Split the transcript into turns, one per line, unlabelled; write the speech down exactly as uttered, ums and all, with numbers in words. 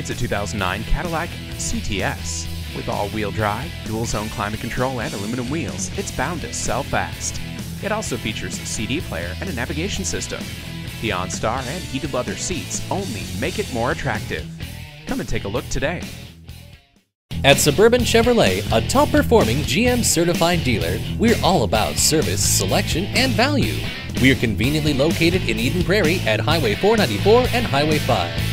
It's a two thousand nine Cadillac C T S. With all-wheel drive, dual-zone climate control, and aluminum wheels, it's bound to sell fast. It also features a C D player and a navigation system. The OnStar and heated leather seats only make it more attractive. Come and take a look today.
At Suburban Chevrolet, a top-performing G M certified dealer, we're all about service, selection, and value. We are conveniently located in Eden Prairie at Highway four ninety-four and Highway five.